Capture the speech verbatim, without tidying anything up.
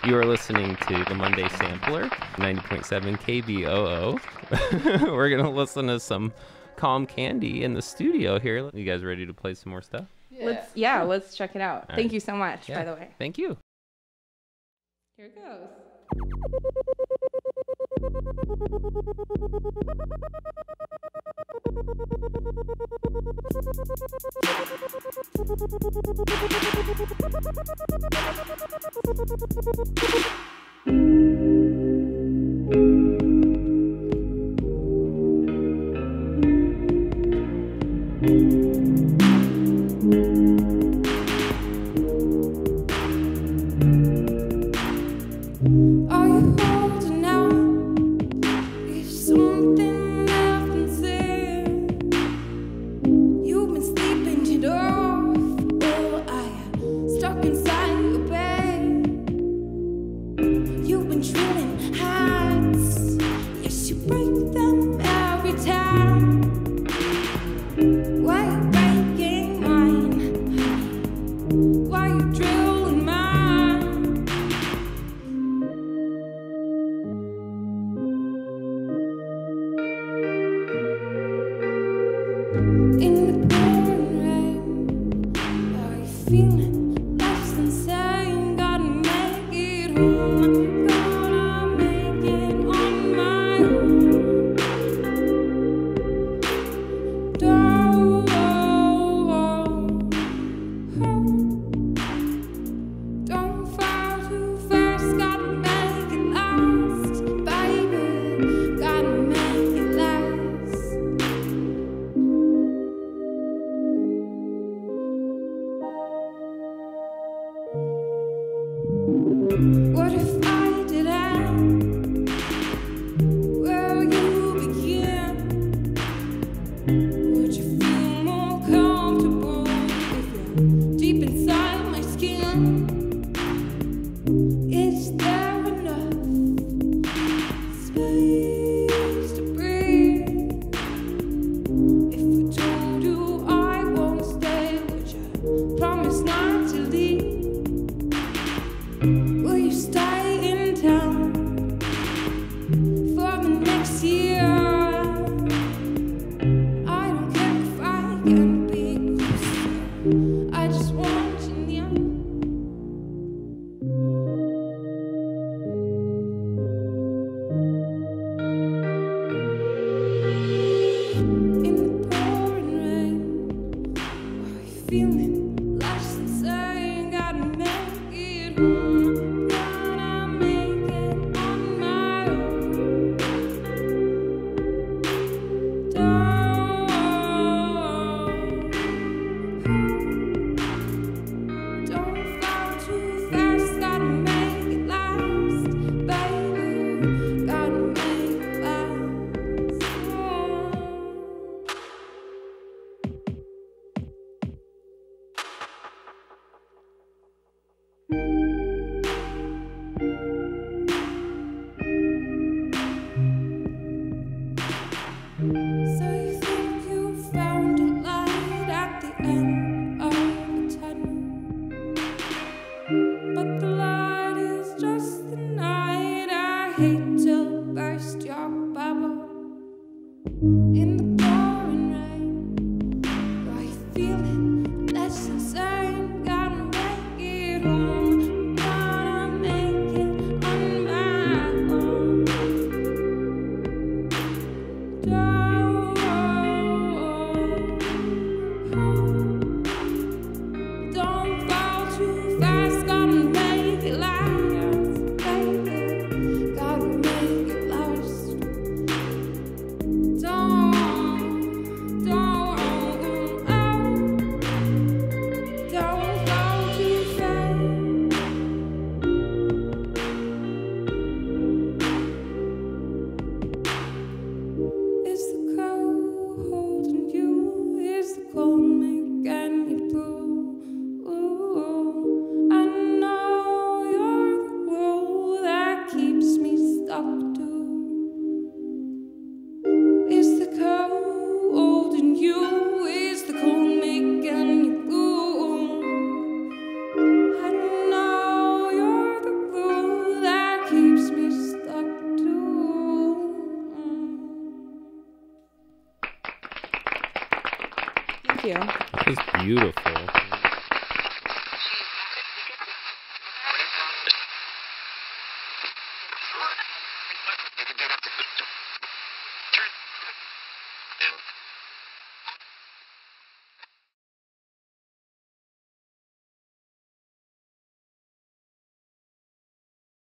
You are listening to the Monday Sampler, ninety point seven K B O O. We're going to listen to some Calm Candy in the studio here. You guys ready to play some more stuff? Yeah, let's, yeah, let's check it out. All Thank right. you so much, Yeah. by the way. Thank you. Here it goes. Are you holding out? If something happens there, you've been sleeping it off, or are you stuck inside your bed? You've been drilling hearts, yes, you break them every time. Why you breaking mine? Why you drilling mine? In the pouring rain, are you feeling life's insane? Gotta make it home, gotta make it on my own. Don't, don't fall too fast, gotta make it last, baby, gotta make it last. What if I didn't? Where you begin? Would you feel more comfortable if you're deep inside my skin? Is there enough space to breathe? If I told you I won't stay, would you promise not to leave? Will you stay in town for the next year? I don't care if I can be closer, I just want you near. In the pouring rain, are you feeling life's insane? Gotta make it home, gotta make it on my own. Don't, don't fall too fast, gotta make it last, baby, gotta make it last. So you think you found a light at the end of the tunnel, but the light is just the night. I hate to burst your bubble. In the pouring rain, are you feeling less insane? Gotta make it home, gotta make it on my own. Don't fall too fast, gotta make it last, baby, gotta make it last. Don't, don't, don't fall too fast. you. That was beautiful.